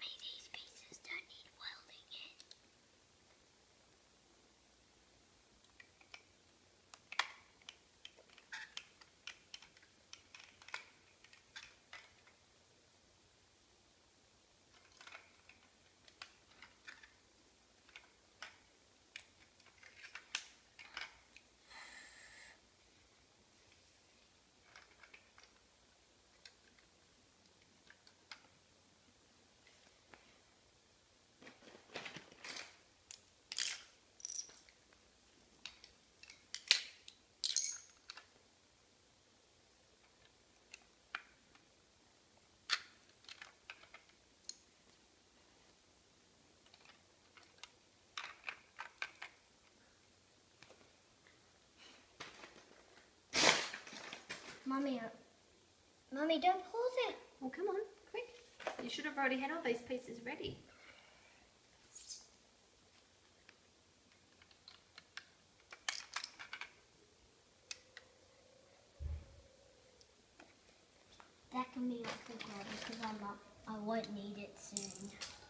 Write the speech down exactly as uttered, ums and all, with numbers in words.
Mummy, these pieces don't need welding in. Mummy, uh, Mummy, don't pause it. Well, come on, quick. You should have already had all these pieces ready. That can be off the ground because I'm not, I won't need it soon.